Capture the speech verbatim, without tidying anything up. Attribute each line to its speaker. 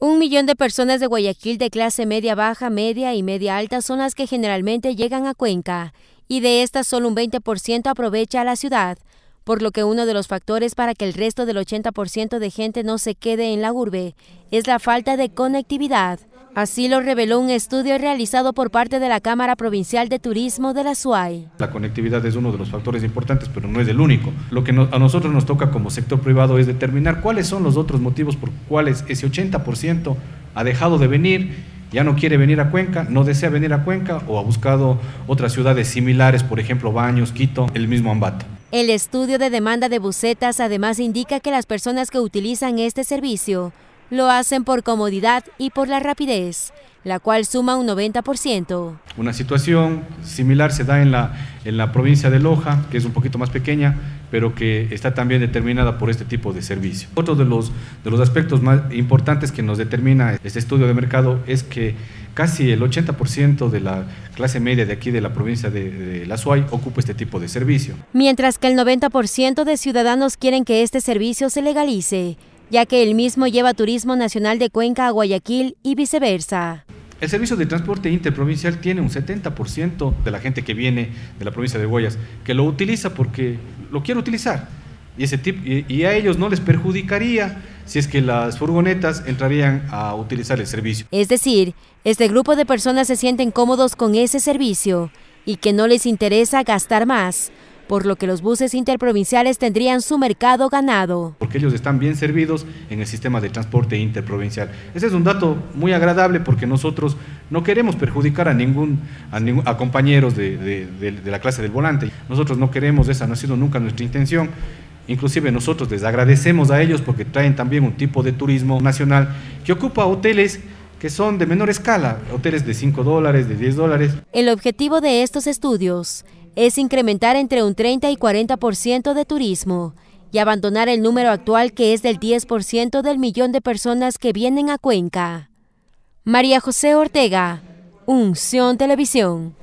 Speaker 1: Un millón de personas de Guayaquil de clase media baja, media y media alta son las que generalmente llegan a Cuenca, y de estas solo un veinte por ciento aprovecha a la ciudad, por lo que uno de los factores para que el resto del ochenta por ciento de gente no se quede en la urbe es la falta de conectividad. Así lo reveló un estudio realizado por parte de la Cámara Provincial de Turismo de la SUAY.
Speaker 2: La conectividad es uno de los factores importantes, pero no es el único. Lo que no, a nosotros nos toca como sector privado es determinar cuáles son los otros motivos por cuales ese ochenta por ciento ha dejado de venir, ya no quiere venir a Cuenca, no desea venir a Cuenca o ha buscado otras ciudades similares, por ejemplo Baños, Quito, el mismo Ambato.
Speaker 1: El estudio de demanda de busetas además indica que las personas que utilizan este servicio lo hacen por comodidad y por la rapidez, la cual suma un noventa por ciento.
Speaker 2: Una situación similar se da en la, en la provincia de Loja, que es un poquito más pequeña, pero que está también determinada por este tipo de servicio. Otro de los, de los aspectos más importantes que nos determina este estudio de mercado es que casi el ochenta por ciento de la clase media de aquí de la provincia de, de la SUAY ocupa este tipo de servicio.
Speaker 1: Mientras que el noventa por ciento de ciudadanos quieren que este servicio se legalice, ya que el mismo lleva turismo nacional de Cuenca a Guayaquil y viceversa.
Speaker 2: El servicio de transporte interprovincial tiene un setenta por ciento de la gente que viene de la provincia de Guayas, que lo utiliza porque lo quiere utilizar. Y, ese tipo, y, y a ellos no les perjudicaría si es que las furgonetas entrarían a utilizar el servicio.
Speaker 1: Es decir, este grupo de personas se sienten cómodos con ese servicio y que no les interesa gastar más, por lo que los buses interprovinciales tendrían su mercado ganado.
Speaker 2: Porque ellos están bien servidos en el sistema de transporte interprovincial. Ese es un dato muy agradable porque nosotros no queremos perjudicar a ningún a, ningún, a compañeros de, de, de, de la clase del volante. Nosotros no queremos, esa no ha sido nunca nuestra intención. Inclusive nosotros les agradecemos a ellos porque traen también un tipo de turismo nacional que ocupa hoteles que son de menor escala, hoteles de cinco dólares, de diez dólares.
Speaker 1: El objetivo de estos estudios es incrementar entre un treinta y cuarenta por ciento de turismo y abandonar el número actual que es del diez por ciento del millón de personas que vienen a Cuenca. María José Ortega, Unción Televisión.